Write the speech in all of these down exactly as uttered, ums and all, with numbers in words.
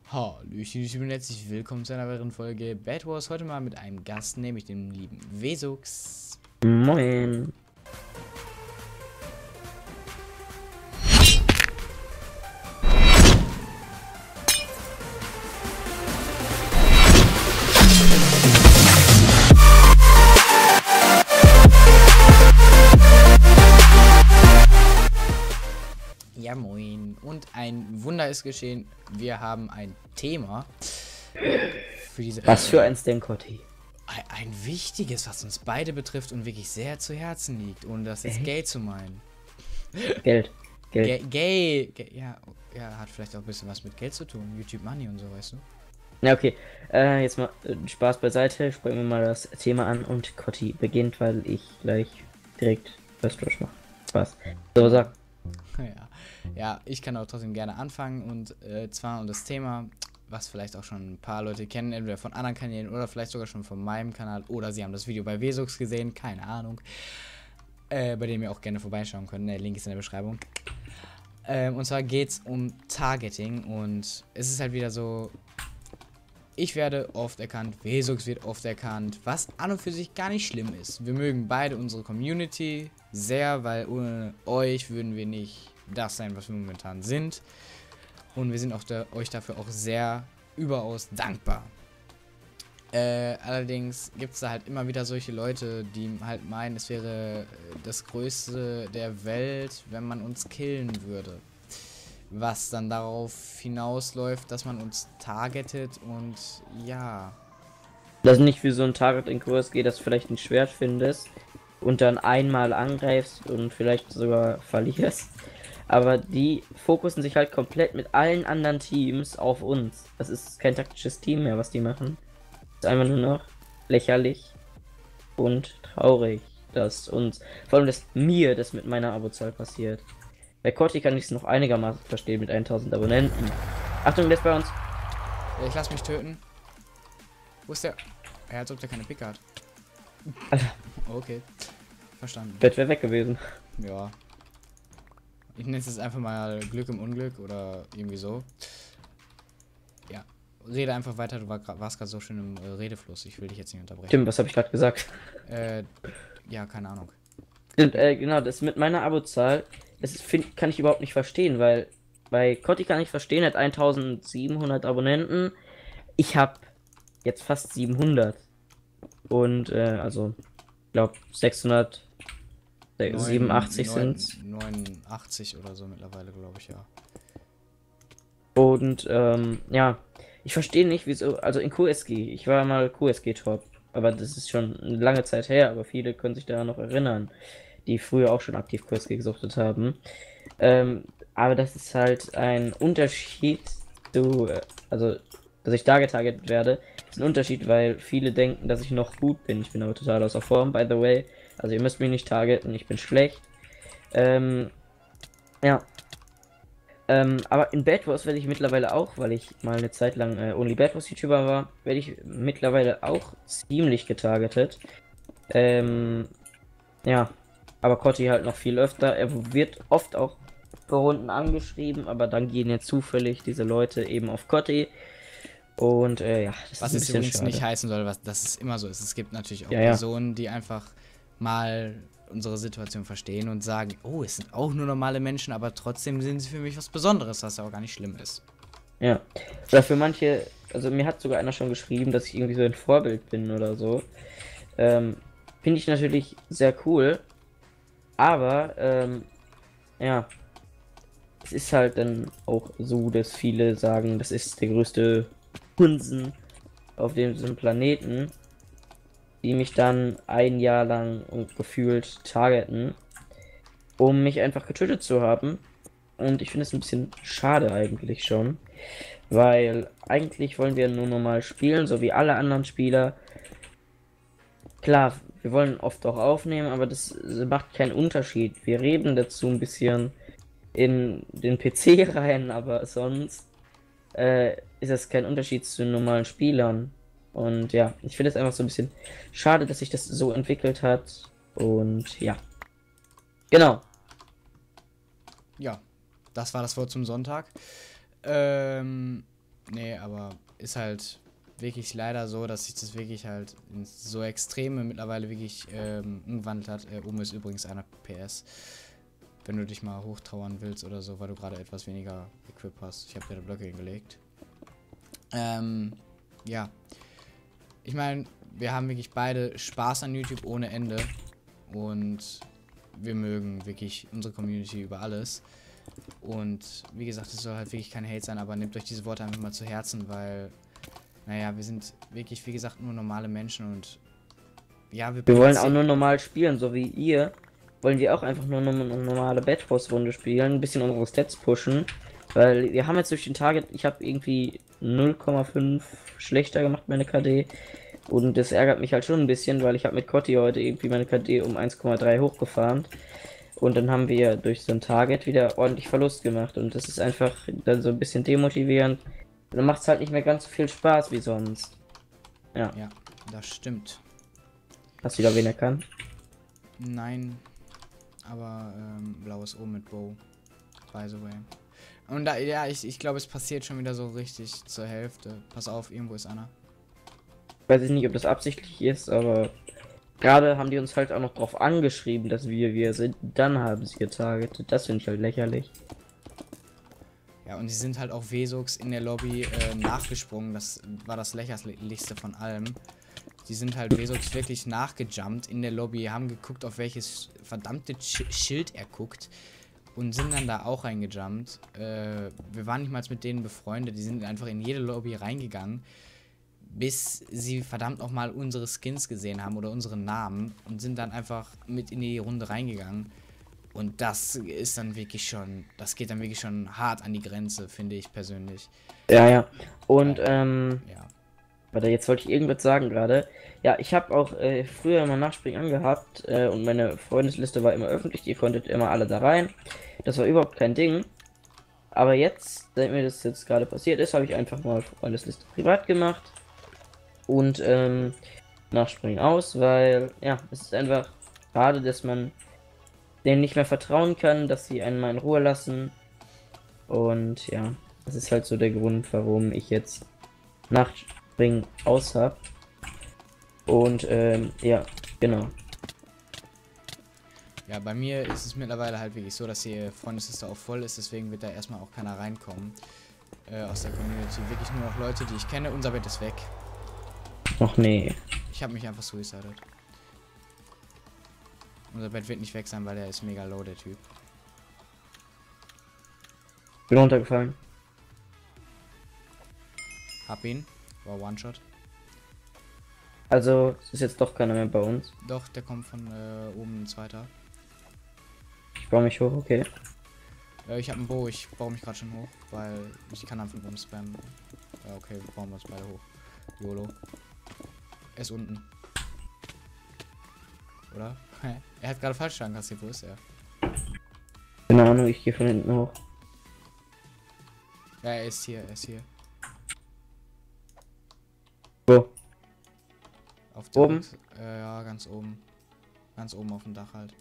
Hallöchen, ich bin herzlich willkommen zu einer weiteren Folge Bad Wars. Heute mal mit einem Gast, nämlich dem lieben Vesux. Moin. Ja, moin. Und ein Wunder ist geschehen. Wir haben ein Thema für diese. Was für ein Stenkotti. Ein, ein wichtiges, was uns beide betrifft und wirklich sehr zu Herzen liegt, ohne das jetzt Echt? Geld zu meinen. Geld. Geld. Ge Gay, Ge ja, ja, hat vielleicht auch ein bisschen was mit Geld zu tun. YouTube Money und so, weißt du? Ja, okay. Äh, jetzt mal äh, Spaß beiseite. Sprechen wir mal das Thema an und Kotti beginnt, weil ich gleich direkt First Rush mache. Spaß. So, sag. Ja. Ja, ich kann auch trotzdem gerne anfangen und äh, zwar um das Thema, was vielleicht auch schon ein paar Leute kennen, entweder von anderen Kanälen oder vielleicht sogar schon von meinem Kanal oder sie haben das Video bei Vesux gesehen, keine Ahnung, äh, bei dem ihr auch gerne vorbeischauen könnt, der Link ist in der Beschreibung. Ähm, und zwar geht es um Targeting und es ist halt wieder so, ich werde oft erkannt, Vesux wird oft erkannt, was an und für sich gar nicht schlimm ist. Wir mögen beide unsere Community sehr, weil ohne euch würden wir nicht das sein, was wir momentan sind. Und wir sind auch da, euch dafür auch sehr überaus dankbar. Äh, allerdings gibt es da halt immer wieder solche Leute, die halt meinen, es wäre das Größte der Welt, wenn man uns killen würde. Was dann darauf hinausläuft, dass man uns targetet und ja. Das ist nicht wie so ein Target in Q S G, dass du vielleicht ein Schwert findest und dann einmal angreifst und vielleicht sogar verlierst. Aber die fokussen sich halt komplett mit allen anderen Teams auf uns. Das ist kein taktisches Team mehr, was die machen. Das ist einfach nur noch lächerlich und traurig, dass uns, vor allem dass mir das mit meiner Abozahl passiert. Bei Kotti kann ich es noch einigermaßen verstehen mit tausend Abonnenten. Achtung, der ist bei uns. Ich lass mich töten. Wo ist der? Er als ob der keine Picke hat. Alter. Okay. Verstanden. Bett wäre weg gewesen. Ja. Ich nenne es jetzt einfach mal Glück im Unglück oder irgendwie so. Ja. Rede einfach weiter, du war, warst gerade so schön im äh, Redefluss. Ich will dich jetzt nicht unterbrechen. Tim, was habe ich gerade gesagt? Äh, ja, keine Ahnung. Und, äh, genau, das mit meiner Abozahl, das ist, find, kann ich überhaupt nicht verstehen, weil bei Kotti kann ich verstehen, er hat eintausendsiebenhundert Abonnenten. Ich habe jetzt fast siebenhundert. Und, äh, also, ich glaube sechshundertsiebenundachtzig sind. neunundachtzig oder so mittlerweile, glaube ich, ja. Und, ähm, ja, ich verstehe nicht, wieso, also in Q S G, ich war mal Q S G-Top, aber das ist schon eine lange Zeit her, aber viele können sich daran noch erinnern, die früher auch schon aktiv Q S G gesuchtet haben. Ähm, aber das ist halt ein Unterschied zu, also, dass ich da getargetet werde, ist ein Unterschied, weil viele denken, dass ich noch gut bin. Ich bin aber total außer Form, by the way. Also ihr müsst mich nicht targeten, ich bin schlecht. Ähm, ja. Ähm, aber in Bad Wars werde ich mittlerweile auch, weil ich mal eine Zeit lang äh, Only Bad Wars YouTuber war, werde ich mittlerweile auch ziemlich getargetet. Ähm, ja. Aber Kotti halt noch viel öfter. Er wird oft auch für Runden angeschrieben, aber dann gehen jetzt zufällig diese Leute eben auf Kotti. Und äh, ja, das Was ist ein es bisschen übrigens schade. nicht heißen soll, was, dass es immer so ist. Es gibt natürlich auch Ja, ja. Personen, die einfach mal unsere Situation verstehen und sagen, oh, es sind auch nur normale Menschen, aber trotzdem sind sie für mich was Besonderes, was ja auch gar nicht schlimm ist. Ja. Oder für manche, also mir hat sogar einer schon geschrieben, dass ich irgendwie so ein Vorbild bin oder so. Ähm, finde ich natürlich sehr cool. Aber, ähm, ja. Es ist halt dann auch so, dass viele sagen, das ist der größte Hunsen auf diesem Planeten, die mich dann ein Jahr lang und gefühlt targeten, um mich einfach getötet zu haben. Und ich finde es ein bisschen schade eigentlich schon, weil eigentlich wollen wir nur normal spielen, so wie alle anderen Spieler. Klar, wir wollen oft auch aufnehmen, aber das macht keinen Unterschied. Wir reden dazu ein bisschen in den P C rein, aber sonst äh, ist das kein Unterschied zu normalen Spielern. Und ja, ich finde es einfach so ein bisschen schade, dass sich das so entwickelt hat. Und ja. Genau. Ja, das war das Wort zum Sonntag. Ähm, Nee, aber ist halt wirklich leider so, dass sich das wirklich halt in so Extreme mittlerweile wirklich ähm, umgewandelt hat. Äh, oben ist übrigens einer P S. Wenn du dich mal hochtrauern willst oder so, weil du gerade etwas weniger Equip hast. Ich habe dir da Blöcke hingelegt. Ähm, ja. Ich meine, wir haben wirklich beide Spaß an YouTube ohne Ende. Und wir mögen wirklich unsere Community über alles. Und wie gesagt, es soll halt wirklich kein Hate sein, aber nehmt euch diese Worte einfach mal zu Herzen, weil, naja, wir sind wirklich, wie gesagt, nur normale Menschen und ja, wir, Wir wollen auch nur normal spielen, so wie ihr. Wollen wir auch einfach nur eine normale Bedwars-Runde spielen, ein bisschen unsere Stats pushen, weil wir haben jetzt durch den Target, ich habe irgendwie null Komma fünf schlechter gemacht, meine K D. Und das ärgert mich halt schon ein bisschen, weil ich habe mit Cotti heute irgendwie meine K D um eins Komma drei hochgefahren. Und dann haben wir durch so ein Target wieder ordentlich Verlust gemacht. Und das ist einfach dann so ein bisschen demotivierend. Dann macht es halt nicht mehr ganz so viel Spaß wie sonst. Ja. Ja, das stimmt. Hast du da wen erkannt? Nein, aber ähm, blaues O mit Bow. By the way. Und da, ja, ich, ich glaube, es passiert schon wieder so richtig zur Hälfte. Pass auf, irgendwo ist einer. Weiß ich nicht, ob das absichtlich ist, aber gerade haben die uns halt auch noch drauf angeschrieben, dass wir wir sind. Dann haben sie getargetet. Das finde ich halt lächerlich. Ja, und die sind halt auch Vesox in der Lobby äh, nachgesprungen. Das war das lächerlichste von allem. Die sind halt Vesox wirklich nachgejumpt in der Lobby, haben geguckt, auf welches verdammte Sch Schild er guckt. Und sind dann da auch reingejumpt. Äh, wir waren nicht mal mit denen befreundet. Die sind einfach in jede Lobby reingegangen, bis sie verdammt nochmal unsere Skins gesehen haben oder unsere Namen und sind dann einfach mit in die Runde reingegangen. Und das ist dann wirklich schon, das geht dann wirklich schon hart an die Grenze, finde ich persönlich. Ja, ja. Und, ähm, Ja. warte, jetzt wollte ich irgendwas sagen gerade. Ja, ich habe auch äh, früher immer Nachspringen angehabt äh, und meine Freundesliste war immer öffentlich, ihr konntet immer alle da rein. Das war überhaupt kein Ding. Aber jetzt, seit mir das jetzt gerade passiert ist, habe ich einfach mal Freundesliste privat gemacht. Und ähm, Nachspringen aus, weil ja, es ist einfach schade, dass man denen nicht mehr vertrauen kann, dass sie einen mal in Ruhe lassen. Und ja, das ist halt so der Grund, warum ich jetzt Nachspringen aus habe. Und ähm, ja, genau. Ja, bei mir ist es mittlerweile halt wirklich so, dass die Freundesliste auch voll ist, deswegen wird da erstmal auch keiner reinkommen äh, aus der Community. Wirklich nur noch Leute, die ich kenne. Unser Bett ist weg. Ach nee. Ich habe mich einfach suicided. Unser Bett wird nicht weg sein, weil der ist mega low, der Typ. Bin runtergefallen. Hab ihn. War One-Shot. Also, es ist jetzt doch keiner mehr bei uns. Doch, der kommt von äh, oben ein zweiter. Ich baue mich hoch, okay. Äh, ich habe einen Bow, ich baue mich gerade schon hoch, weil ich kann einfach oben spammen. Ja, okay, wir bauen uns beide hoch. YOLO. Er ist unten. Oder? Er hat gerade falsch Schaden kassiert, wo ist er? Keine Ahnung, ich gehe von hinten hoch. Ja, er ist hier, er ist hier. Wo? Auf Oben? Dach, äh, ja, ganz oben. Ganz oben auf dem Dach halt.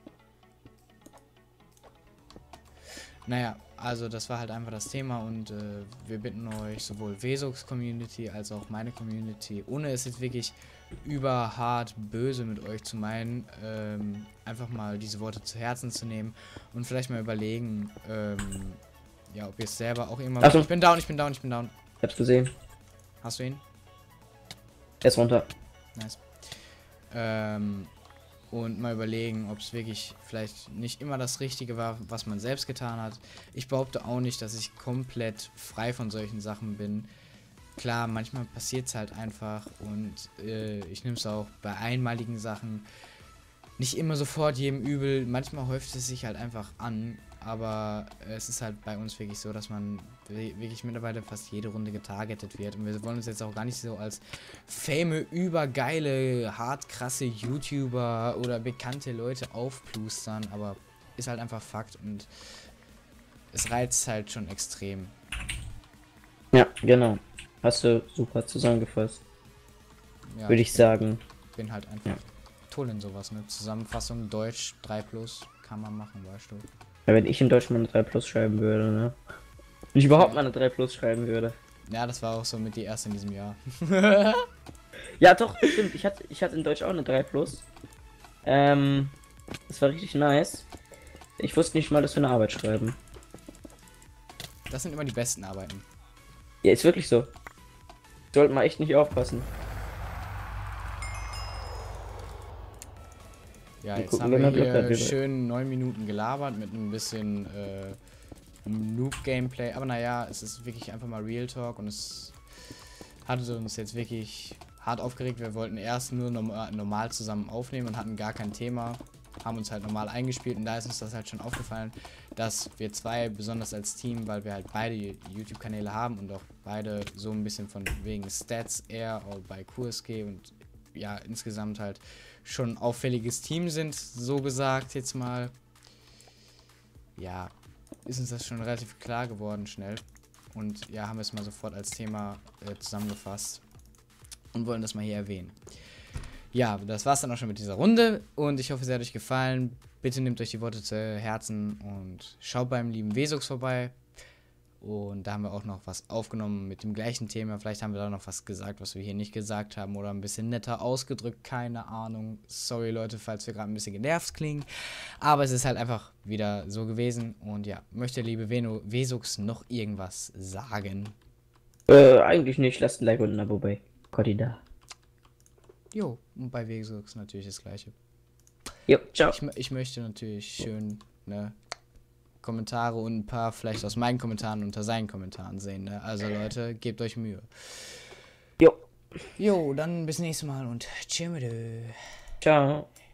Naja, also das war halt einfach das Thema und äh, wir bitten euch, sowohl Vesox Community als auch meine Community, ohne es jetzt wirklich überhart böse mit euch zu meinen, ähm, einfach mal diese Worte zu Herzen zu nehmen und vielleicht mal überlegen, ähm, ja, ob ihr es selber auch irgendwann... Achtung. Ich bin down, ich bin down, ich bin down. Ich hab's gesehen. Hast du ihn? Er ist runter. Nice. Ähm, und mal überlegen, ob es wirklich vielleicht nicht immer das Richtige war, was man selbst getan hat. Ich behaupte auch nicht, dass ich komplett frei von solchen Sachen bin. Klar, manchmal passiert es halt einfach und äh, ich nehme es auch bei einmaligen Sachen nicht immer sofort jedem übel. Manchmal häuft es sich halt einfach an, aber es ist halt bei uns wirklich so, dass man wirklich mittlerweile fast jede Runde getargetet wird und wir wollen uns jetzt auch gar nicht so als fame, übergeile, hart krasse YouTuber oder bekannte Leute aufplustern, aber ist halt einfach Fakt und es reizt halt schon extrem. Ja, genau. Hast du super zusammengefasst. Ja, Würde ich bin, sagen. bin halt einfach Ja. toll in sowas, ne? Zusammenfassung Deutsch drei plus kann man machen, weißt du. Ja, wenn ich in Deutsch mal eine drei plus schreiben würde, ne? Wenn ich überhaupt mal eine drei plus schreiben würde. Ja, das war auch so mit die erste in diesem Jahr. Ja, doch, stimmt. Ich hatte, ich hatte in Deutsch auch eine drei plus. Ähm, das war richtig nice. Ich wusste nicht mal, dass wir eine Arbeit schreiben. Das sind immer die besten Arbeiten. Ja, ist wirklich so. Sollten wir echt nicht aufpassen. Ja, Wir jetzt gucken, haben wer wir mehr Glück hat, hier wir- schön neun Minuten gelabert mit ein bisschen äh, Noob-Gameplay. Aber naja, es ist wirklich einfach mal Real Talk und es hat uns jetzt wirklich hart aufgeregt. Wir wollten erst nur normal, normal zusammen aufnehmen und hatten gar kein Thema. Haben uns halt normal eingespielt und da ist uns das halt schon aufgefallen, dass wir zwei, besonders als Team, weil wir halt beide YouTube-Kanäle haben und auch beide so ein bisschen von wegen Stats eher bei Q S G und ja, insgesamt halt schon ein auffälliges Team sind, so gesagt jetzt mal. Ja, ist uns das schon relativ klar geworden schnell. Und ja, haben wir es mal sofort als Thema äh, zusammengefasst und wollen das mal hier erwähnen. Ja, das war's dann auch schon mit dieser Runde und ich hoffe, es hat euch gefallen. Bitte nehmt euch die Worte zu Herzen und schaut beim lieben Vesux vorbei. Und da haben wir auch noch was aufgenommen mit dem gleichen Thema. Vielleicht haben wir da noch was gesagt, was wir hier nicht gesagt haben oder ein bisschen netter ausgedrückt. Keine Ahnung. Sorry Leute, falls wir gerade ein bisschen genervt klingen. Aber es ist halt einfach wieder so gewesen. Und ja, möchte der liebe Veno, Vesux noch irgendwas sagen? Äh, eigentlich nicht. Lasst ein Like und ein Abo bei Cordida. Jo, und bei Vesux natürlich das gleiche. Jo, ciao. Ich, ich möchte natürlich schön, ne, Kommentare und ein paar vielleicht aus meinen Kommentaren unter seinen Kommentaren sehen, ne? Also Leute, gebt euch Mühe. Jo. Jo, dann bis nächstes Mal und tschüss. Ciao.